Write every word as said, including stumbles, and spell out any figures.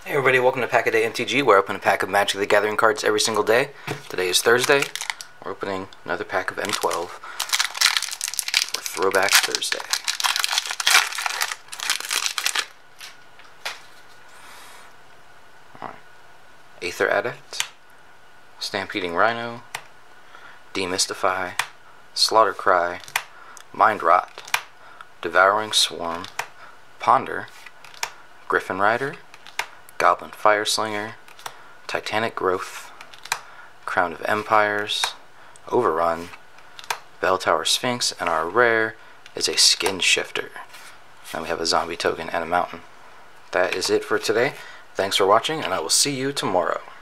Hey everybody, welcome to Packaday M T G, where I open a pack of Magic the Gathering cards every single day. Today is Thursday. We're opening another pack of M twelve for Throwback Thursday. Alright. Aether Adept, Stampeding Rhino, Demystify, Slaughter Cry, Mind Rot, Devouring Swarm, Ponder, Griffin Rider, Goblin Fireslinger, Titanic Growth, Crown of Empires, Overrun, Bell Tower Sphinx, and our rare is a Skin Shifter. Then we have a zombie token and a mountain. That is it for today. Thanks for watching, and I will see you tomorrow.